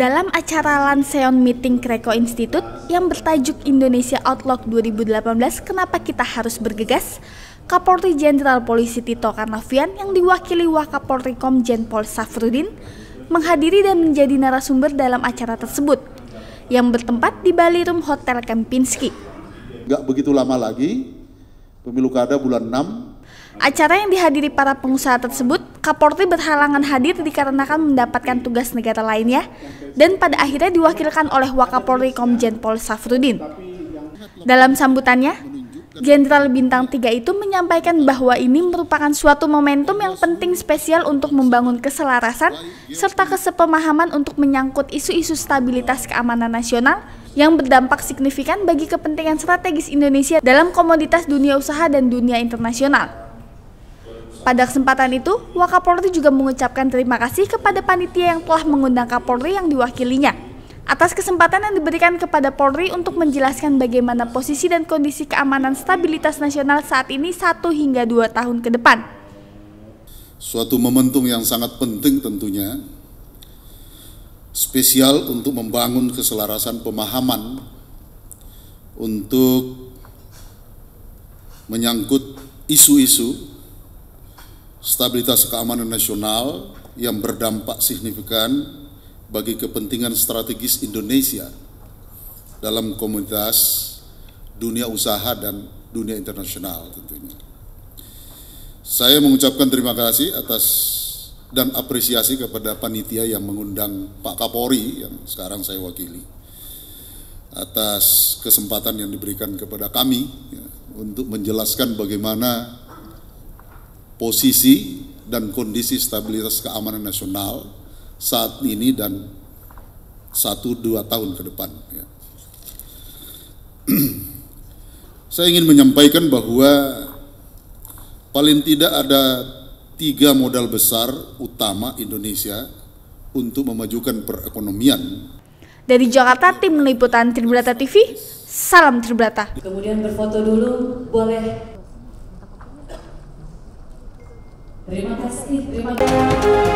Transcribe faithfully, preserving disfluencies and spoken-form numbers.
Dalam acara Lanseon Meeting Kreko Institute yang bertajuk Indonesia Outlook dua ribu delapan belas, Kenapa Kita Harus Bergegas, Kapolri Jenderal Polisi Tito Karnavian yang diwakili Wakapolri Komjen Pol Safrudin menghadiri dan menjadi narasumber dalam acara tersebut yang bertempat di Ballroom Hotel Kempinski. Gak begitu lama lagi, pemilu kada bulan enam. Acara yang dihadiri para pengusaha tersebut, Kapolri berhalangan hadir dikarenakan mendapatkan tugas negara lainnya dan pada akhirnya diwakilkan oleh Wakapolri Komjen Pol Safrudin. Dalam sambutannya, Jenderal Bintang tiga itu menyampaikan bahwa ini merupakan suatu momentum yang penting spesial untuk membangun keselarasan serta kesepemahaman untuk menyangkut isu-isu stabilitas keamanan nasional yang berdampak signifikan bagi kepentingan strategis Indonesia dalam komoditas dunia usaha dan dunia internasional. Pada kesempatan itu, Wakapolri juga mengucapkan terima kasih kepada panitia yang telah mengundang Kapolri yang diwakilinya atas kesempatan yang diberikan kepada Polri untuk menjelaskan bagaimana posisi dan kondisi keamanan stabilitas nasional saat ini satu hingga dua tahun ke depan. Suatu momentum yang sangat penting tentunya, spesial untuk membangun keselarasan pemahaman untuk menyangkut isu-isu stabilitas keamanan nasional yang berdampak signifikan bagi kepentingan strategis Indonesia dalam komunitas dunia usaha dan dunia internasional tentunya. Saya mengucapkan terima kasih atas dan apresiasi kepada panitia yang mengundang Pak Kapolri yang sekarang saya wakili atas kesempatan yang diberikan kepada kami ya, untuk menjelaskan bagaimana posisi dan kondisi stabilitas keamanan nasional saat ini dan satu dua tahun ke depan. Ya. Saya ingin menyampaikan bahwa paling tidak ada tiga modal besar utama Indonesia untuk memajukan perekonomian. Dari Jakarta, tim liputan Tribrata T V, salam Tribrata. Kemudian berfoto dulu, boleh. Terima kasih, terima kasih.